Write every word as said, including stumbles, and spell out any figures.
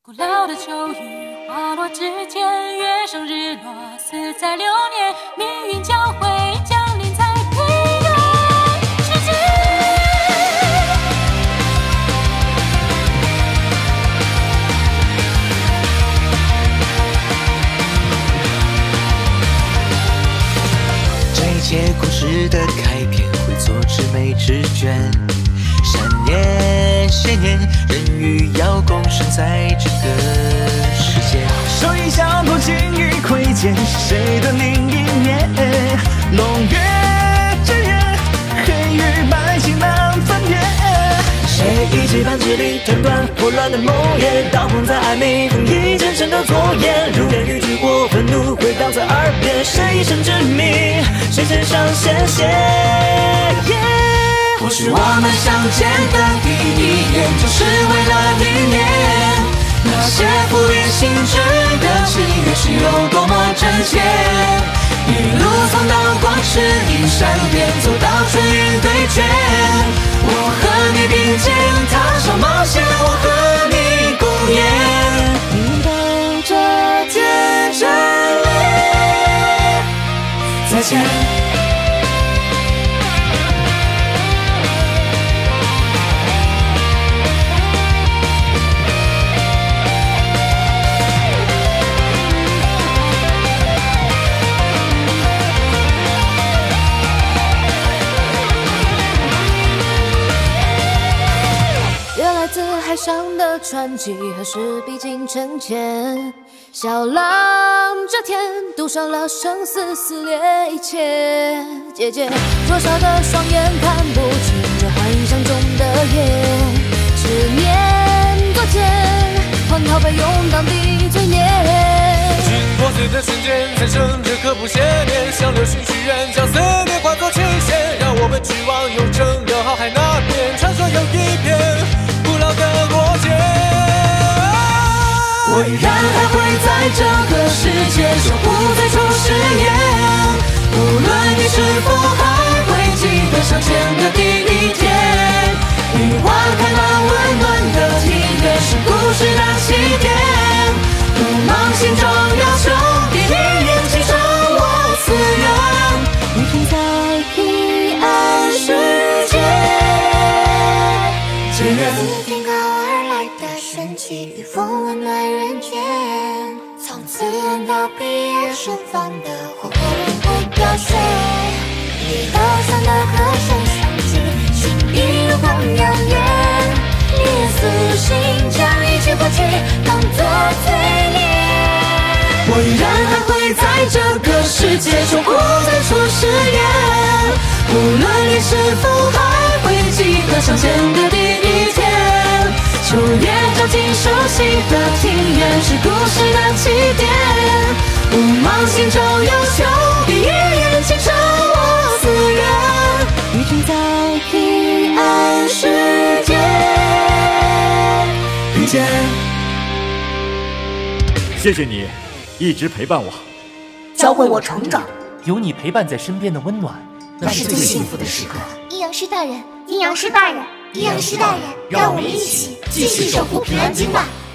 古老的秋雨花落之间，月升日落，似在流年，命运交汇，降临在平安世界。 这一切故事的开篇，会作至美之卷。善念邪念，人与妖共生在这个世界。 手影相碰，情谊窥见，是谁的另一面？龙月之月，黑与白情难分辨。 谁一记半指力斩断混乱的梦魇，刀锋在暧昧，风一阵阵的作业，如言语句或愤怒回荡在耳边。谁一生之谜，谁肩上鲜血？ 或许我们相见的第一眼，就是为了历练那些浮云心智的契约是有多么真切。一路从刀光石影闪电，走到春云对决。我和你并肩踏上冒险，我和你共演， 迎到这天真理， 再见。 海上的传奇，何时逼近成前？小浪这天赌上了生死撕裂一切。姐姐灼烧的双眼看不清这幻想中的夜。执念多见，荒唐被用当地罪孽。 经破碎的瞬间，产生这刻不歇念，像流星许愿，将思念化作曲线，让我们去往永恒的浩海那边。传说有一片。 古老的国界， 我依然还会在这个世界守护最初誓言。无论你是否还会记得相见的第一天，与花开满温暖的体验是故事的起点。不忙心中有求，第一眼请上我此愿， 一同在彼岸世界。 自天高而来的神奇，与风温暖人间。从此人道毕业盛放的火火并不凋谢。你头上的歌声响起，心底如光耀眼。你的死心将一切过去当作罪孽。 我依然还会在这个世界守护最初誓言。无论你是否还会记得相见的第一天。 秋叶照进熟悉的庭院，是故事的起点。不忙心中有求，第一眼请上我此愿， 一同在彼岸世界遇见。 谢谢你，一直陪伴我， 教会我成长。 有你陪伴在身边的温暖， 那是最幸福的时刻。 阴阳师大人， 阴阳师大人。 阴阳师大人，让我们一起继续守护平安京吧。